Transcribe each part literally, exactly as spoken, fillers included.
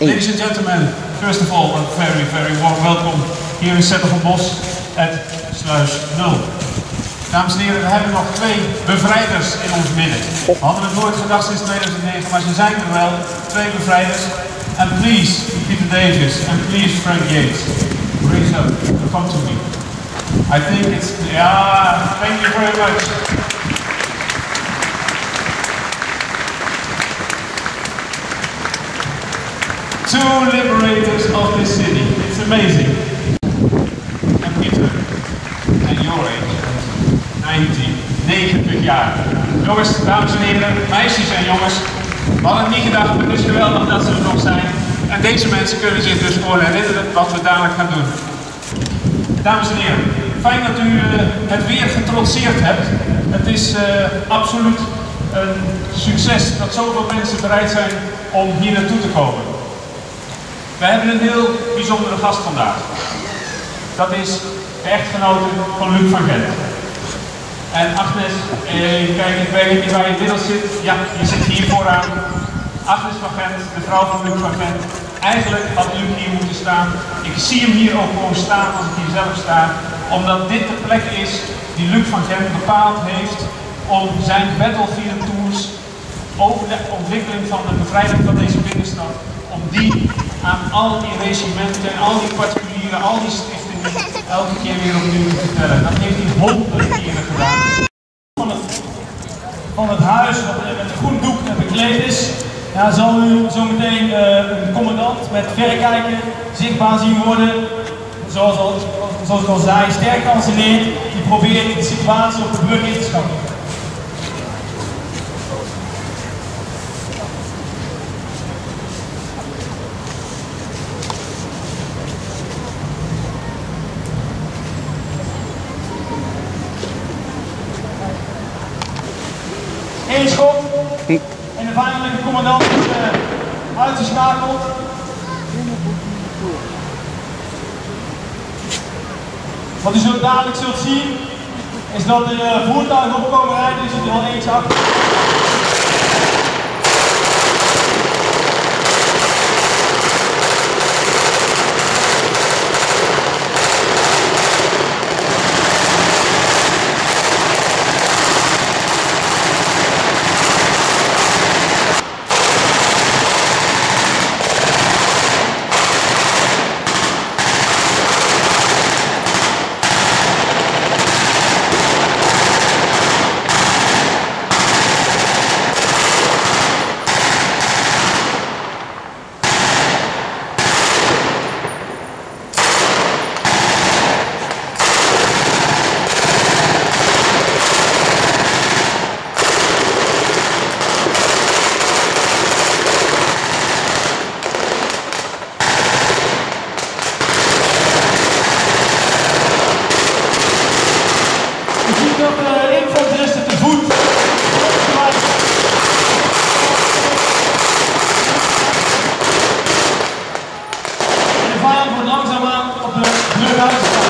Ladies and gentlemen, first of all, a very, very warm welcome here in Zettergenbos at Sluis nul. Dames en heren, we hebben nog twee bevrijders in ons midden. We hadden het nooit gedacht sinds tweeduizend negen, maar ze zijn er wel, twee bevrijders. And please, Peter Davis, and please, Frank Yates, raise up and come to me. I think it's, yeah, thank you very much. Two liberators of this city. It's amazing. And Peter, and your age, negentien, negentig jaar. Jongens, dames en heren, meisjes en jongens, we hadden het niet gedacht, maar het is geweldig dat ze er nog zijn. En deze mensen kunnen zich dus gewoon herinneren wat we dadelijk gaan doen. Dames en heren, fijn dat u uh, het weer getrotseerd hebt. Het is uh, absoluut een succes dat zoveel mensen bereid zijn om hier naartoe te komen. We hebben een heel bijzondere gast vandaag. Dat is de echtgenote van Luc van Gent. En Agnes, eh, kijk, ik weet niet waar je inmiddels zit. Ja, je zit hier vooraan. Agnes van Gent, de vrouw van Luc van Gent. Eigenlijk had Luc hier moeten staan. Ik zie hem hier ook gewoon staan als ik hier zelf sta. Omdat dit de plek is die Luc van Gent bepaald heeft om zijn battlefield tours over de ontwikkeling van de bevrijding van deze binnenstad, om die aan al die regimenten en al die particulieren, al die stichtingen elke keer weer opnieuw te vertellen. Dat heeft hij honderden keren gedaan. Van het, van het huis wat met een groen doek bekleed is, ja, zal u zo meteen uh, een commandant met verrekijker zichtbaar zien worden. Zoals, al, zoals ik al zei, sterk geanceneerd, die probeert de situatie op de brug in te schatten. Eén schot en de vijandelijke commandant is uh, uitgeschakeld. Wat u zo dadelijk zult zien is dat er uh, voertuigen opkomen rijden, er zit er al eentje achter. Dat de infanteristen te voet. En de vijand wordt langzaamaan op de brug uitgestaan.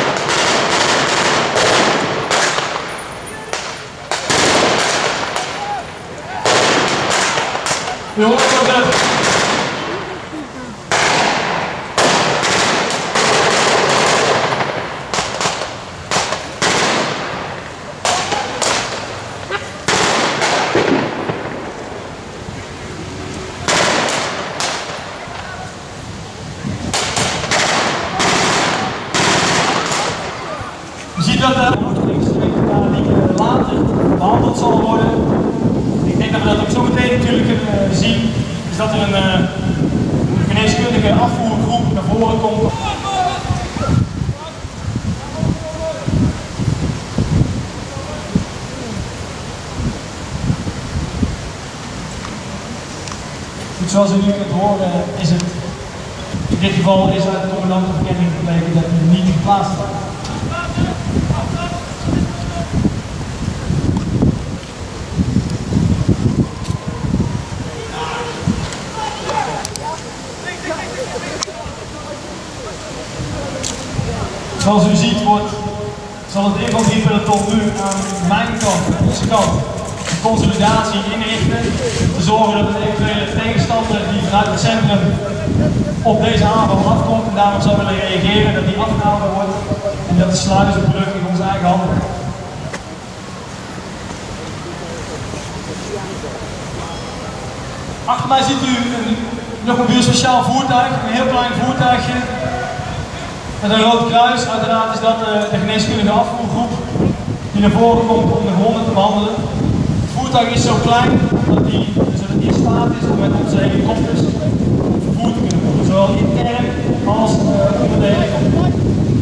U hoort ook de Je ziet dat de vluchtelingsstreek die later behandeld zal worden. Ik denk dat we dat ook zo meteen natuurlijk kunnen zien. Is dat er een uh, geneeskundige afvoergroep naar voren komt. Goed, zoals u nu kunt horen is het, in dit geval is uit de commandantenverkenning gebleken dat hij niet geplaatst wordt. Zoals u ziet wordt, zal het infanteriepeloton nu aan mijn kant, aan onze kant, de consolidatie inrichten. Te zorgen dat de eventuele tegenstander die vanuit het centrum op deze aanval afkomt en daarom zou willen reageren dat die afgehouden wordt en dat de sluizenbrug in onze eigen handen. Achter mij ziet u een luchtmobiel speciaal voertuig, een heel klein voertuigje met een rood kruis. Uiteraard is dat de geneeskundige afvoergroep die naar voren komt om de gewonden te behandelen. Het voertuig is zo klein dat hij zodat in staat is om met onze helikopters vervoer te kunnen worden, zowel intern als uh, onder de helikopter.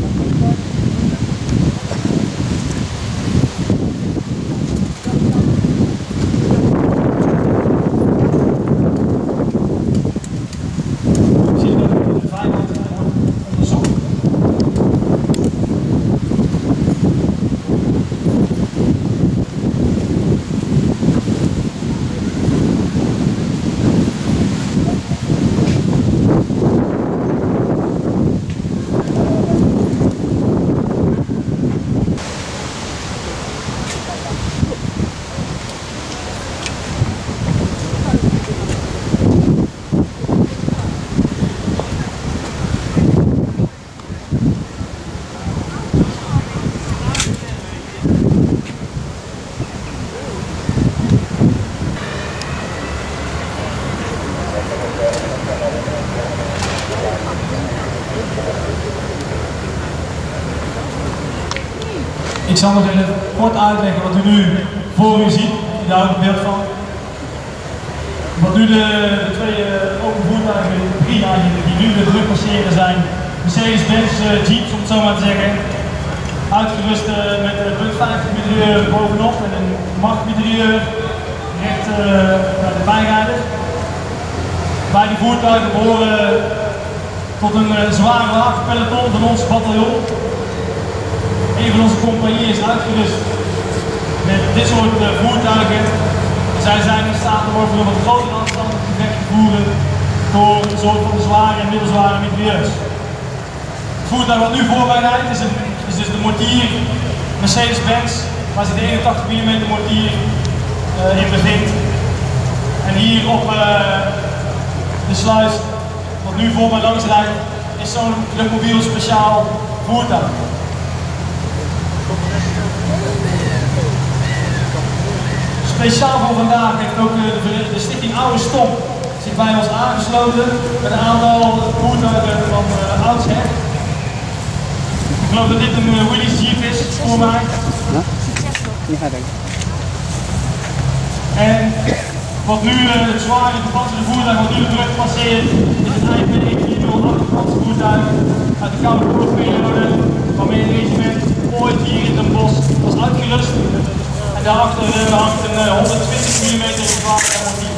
Ik zal nog even kort uitleggen wat u nu voor u ziet, daar ook een beeld van. Wat nu de, de twee uh, open voertuigen, drie eigenlijk, die nu de brug passeren zijn, Mercedes-Benz uh, Jeeps om het zo maar te zeggen, uitgerust uh, met een punt vijftig mitrailleur bovenop en een Mach mitrailleur recht uh, naar de bijrijder. Beide voertuigen behoren tot een uh, zware wapenpeloton van ons bataljon. Een van onze compagnieën is uitgerust met dit soort uh, voertuigen. Zij zijn in staat om over een wat grotere afstand gevecht te voeren door een soort van zware en middelzware mitrailleurs. Het voertuig wat nu voor mij rijdt is, een, is dus de mortier Mercedes-Benz, waar zich de eenentachtig millimeter mortier uh, in bevindt. En hier op uh, de sluis, wat nu voor mij langs rijdt, is zo'n luchtmobiel speciaal voertuig. Speciaal voor vandaag heeft ook de, de stichting Oude Stomp zich bij ons aangesloten met een aantal voertuigen van uh, oudsher. Ik geloof dat dit een uh, Willys Jeep is voor mij. Ja? Ja, denk ik. En wat nu uh, het zware gepantserde voertuig wat nu de brug passeert, is het I P één vier nul acht gepantserde voertuig uit de Koude Oorlogsperiode, waarmee het regiment ooit hier in Den Bosch was uitgerust. En daarachter uh, hangt een uh, honderdtwintig millimeter zware mortier.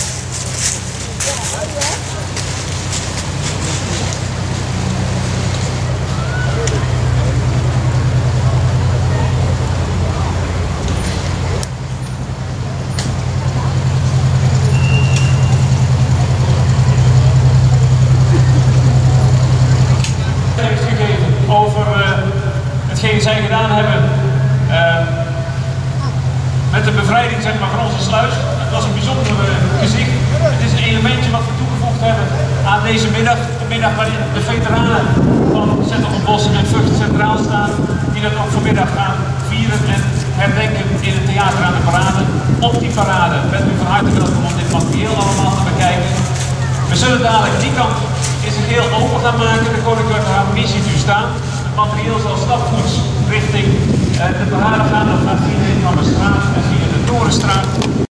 Over uh, hetgeen zij gedaan hebben uh, met de bevrijding zeg maar, van onze sluis. Het was een bijzonder uh, gezicht. Het is een elementje wat we toegevoegd hebben aan deze middag. De middag waarin de veteranen van Z'Hertogenbosch en Vught centraal staan. Die dat ook vanmiddag gaan vieren en herdenken in het theater aan de parade. Op die parade bent u van harte welkom om dit materieel allemaal te bekijken. We zullen dadelijk die kant in zijn geheel open gaan maken. De Koninklijke Harmonie ziet u staan. Het materieel zal stapvoets richting uh, de parade gaan. Dat gaat via de Inhammerstraat en via de Torenstraat.